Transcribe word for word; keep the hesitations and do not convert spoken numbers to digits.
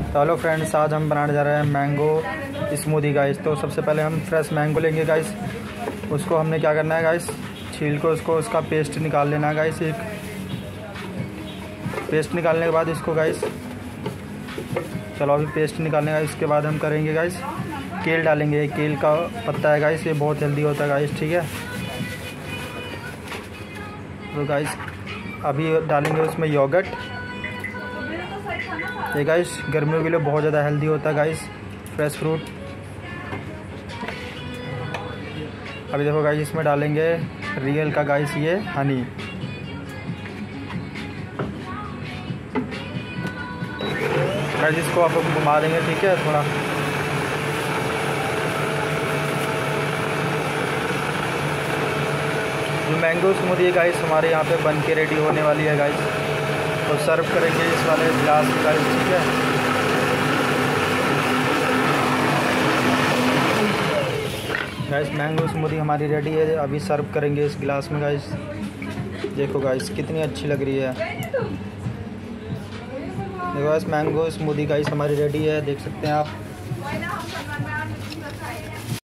तो hello friends, आज हम बनाने जा रहे हैं मैंगो स्मूदी गाइस। तो सबसे पहले हम फ्रेश मैंगो लेंगे गाइस। उसको हमने क्या करना है गाइस, छील को उसको उसका पेस्ट निकाल लेना है गाइस। एक पेस्ट निकालने के बाद इसको गाइस, चलो अभी पेस्ट निकालने का, इसके बाद हम करेंगे गाइस केल डालेंगे। केल का पत्ता है गाइस, ये बहुत हेल्दी होता है गाइस, ठीक है। तो गाइस अभी डालेंगे उसमें योगर्ट। ये गाइस गर्मियों के लिए बहुत ज़्यादा हेल्दी होता है गाइस, फ्रेश फ्रूट। अभी देखो गाइस इसमें डालेंगे रियल का गाइस ये हनी। गाइस इसको आप घुमा देंगे, ठीक है थोड़ा। जो मैंगो स्मूदी है गाइस हमारे यहाँ पे बन के रेडी होने वाली है गाइस। तो सर्व करेंगे इस वाले गिलास में गाइस, ठीक है। गाइस मैंगो स्मूदी हमारी रेडी है, अभी सर्व करेंगे इस गिलास में गाइस। देखो गाइस कितनी अच्छी लग रही है। देखो गाइस मैंगो स्मूदी गाइस हमारी रेडी है, देख सकते हैं आप।